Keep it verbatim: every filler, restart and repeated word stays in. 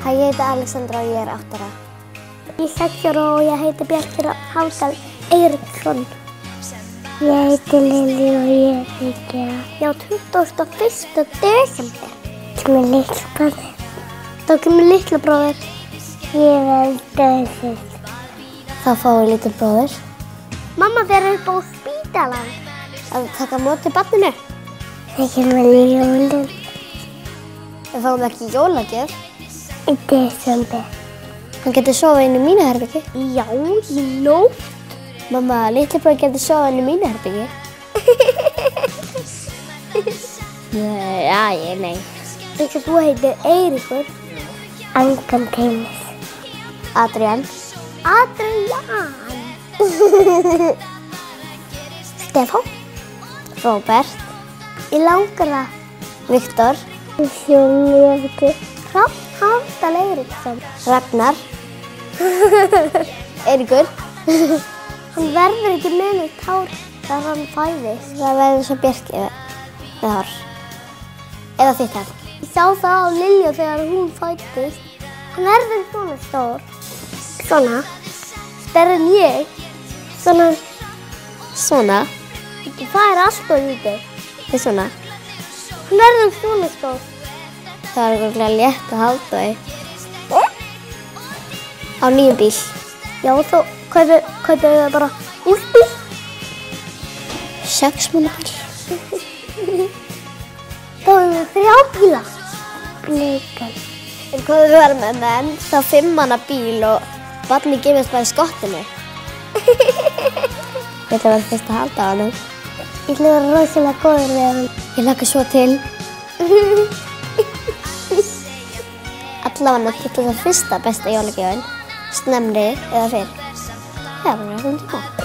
Hæ, ég heiti Alexandra og ég er átta ára. Ég er sex ára og ég heiti Bjarki Hálfdal Eiríksson. Ég heiti Lilja og ég er þriggja ára. Já, tuttugasta og fyrsta desember. Kemur litla bróðir. Þá kemur litla bróðir. Ég er döðsist. Þá fáum við litla bróðir. Mamma fer upp á spítalann að taka á móti barninu. Það kemur jólin. Við fáum ekki jólagjöf. Í desember. Hann getur sofað inn í mínu herbergi. Já, í nótt. Mamma, litli bróðir getur sofað inn í mínu herbergi. Nei, já, ég nei. Þegar þú heitir Eiríkur. Anganteinis. Adrian. Adrian. Stefán. Róbert. Ég langar það. Viktor. Sjónljöfti. Hrafn Hálfdal Eiríksson. Ragnar. Eiríkur. Hann verður ekki með neitt hár þegar hann fæðist. Það verður svo Bjarki með hár. Eða þitt hár. Ég sá það á Lilju þegar hún fæddist. Hann verður svona stór. Svona. Stærri en ég. Svona. Svona. Það er alltaf lítið. Það er svona. Hann verður svona stór. Það er örugglega létt að halda þau. Á nýjum bíl. Já, þá kaupið kaupið þau bara úr bíl. Sex mánaða bíl. Þá höfum við þrjá bíla. Bleikan. En hvað við varum með menn, þá fimm manna bíl og barnið geymist bara í skottinu. Ég ætla að vera fyrst að halda á honum. Ég ætla að vera rosalega góður við hann. Ég hlakka svo til. Allavega þetta er það fyrsta besta jólagjöfin, snemri eða fyrr. Það var bara svona tíma.